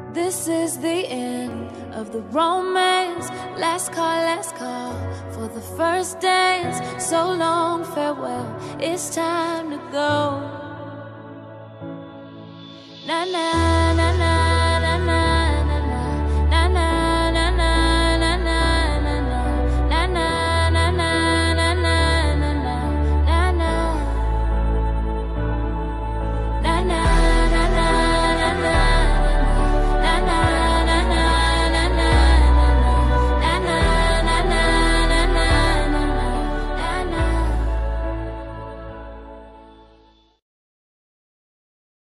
This is the end of the romance. Last call for the first dance. So long, farewell, it's time to go. Na na.